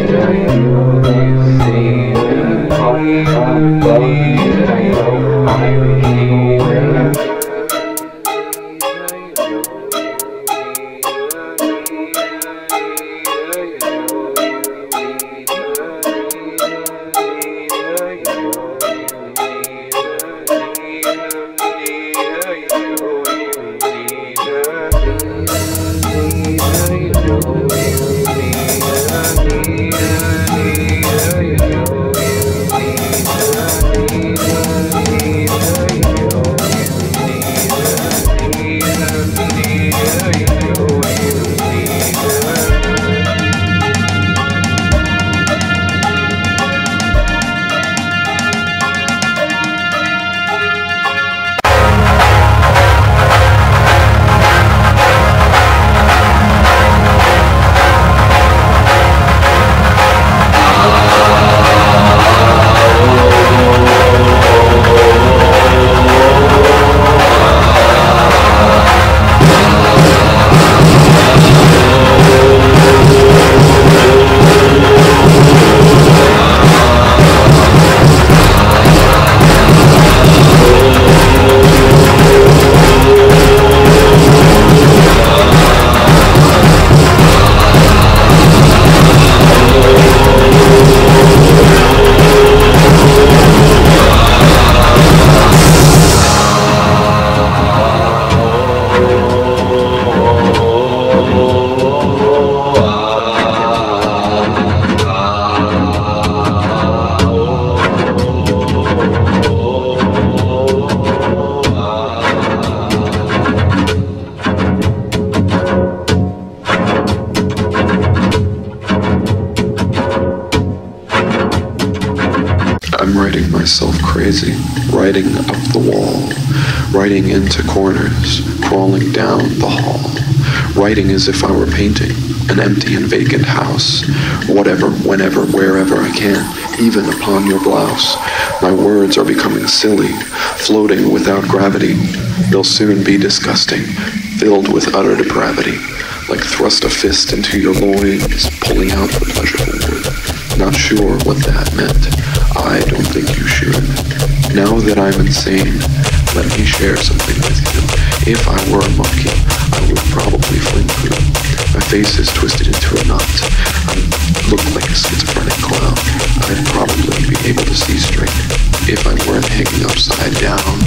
I'm writing myself crazy, writing up the wall, writing into corners, crawling down the hall, writing as if I were painting an empty and vacant house, whatever, whenever, wherever I can, even upon your blouse. My words are becoming silly, floating without gravity. They'll soon be disgusting, filled with utter depravity, like thrust a fist into your loins, pulling out the pleasurable wood. Not sure what that meant. I don't think you should. Now that I'm insane, let me share something with you. If I were a monkey, I would probably fling through. My face is twisted into a knot. I look like a schizophrenic clown. I'd probably be able to see straight if I weren't hanging upside down.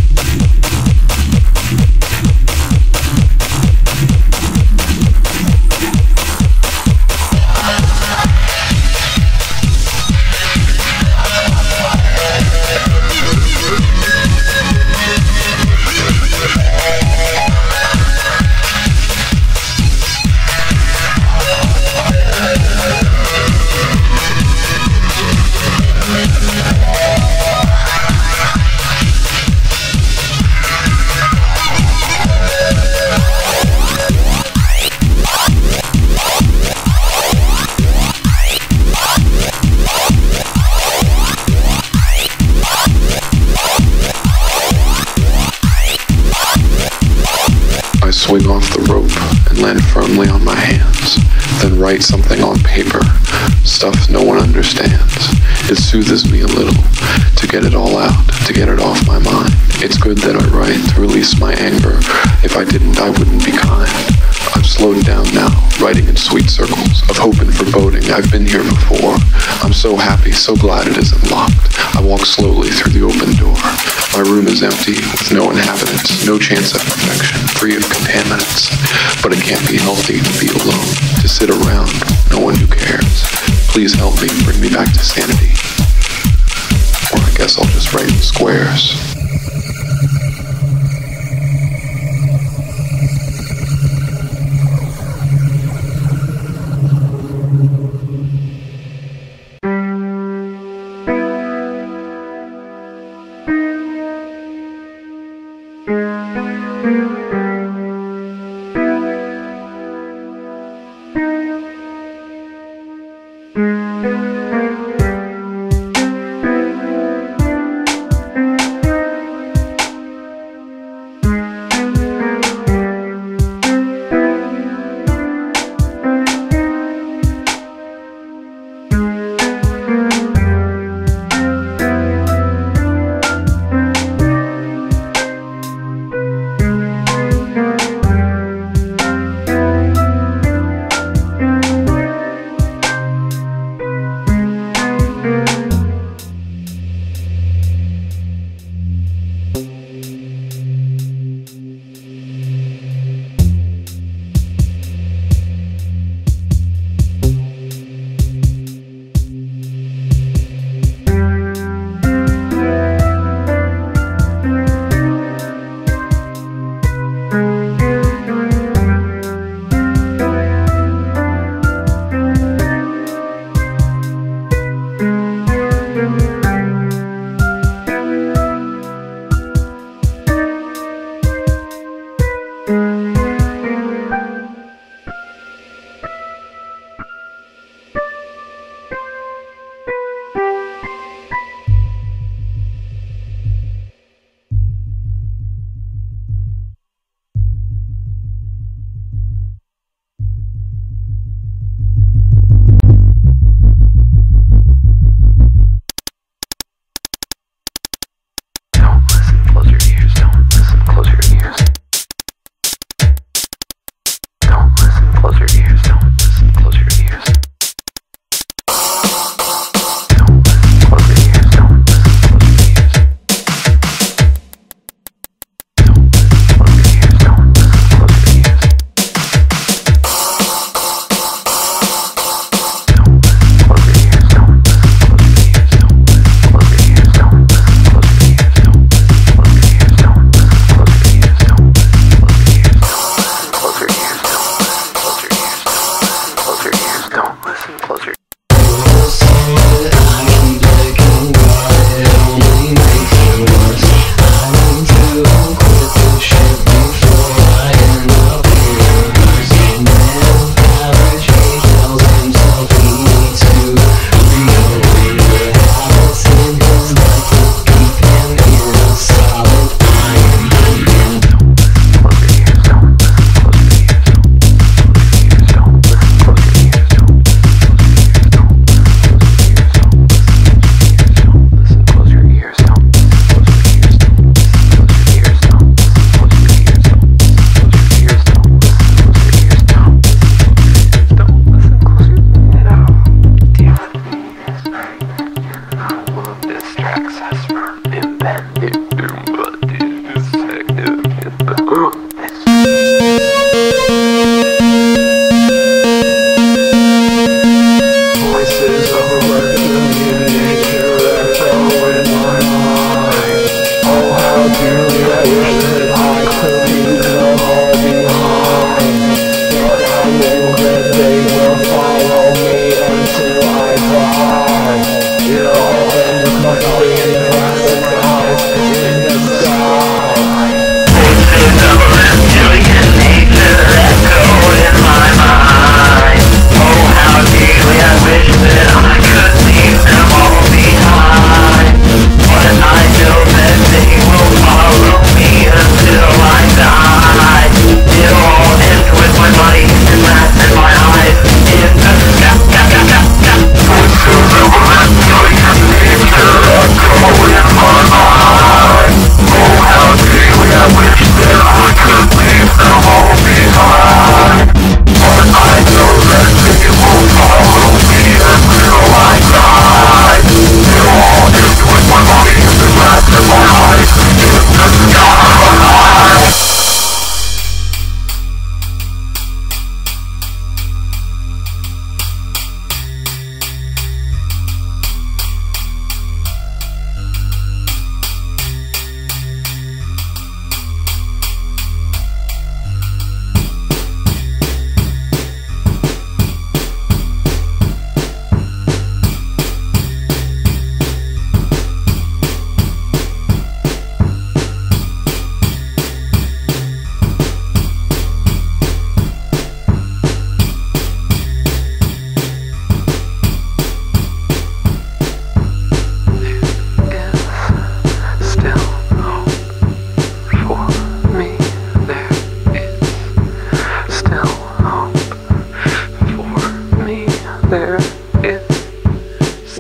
I swing off the rope and land firmly on my hands, then write something on paper, stuff no one understands. It soothes me a little, to get it all out, to get it off my mind. It's good that I write to release my anger. If I didn't, I wouldn't be kind. I've slowed down now, writing in sweet circles of hope and foreboding. I've been here before. I'm so happy, so glad it isn't locked. I walk slowly through the open door. My room is empty, with no inhabitants, no chance of perfection, free of contaminants. But it can't be healthy to be alone, to sit around with no one who cares. Please help me, bring me back to sanity. Or I guess I'll just write in squares.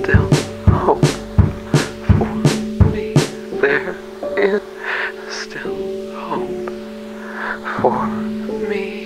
still hope for me. There is still hope for me.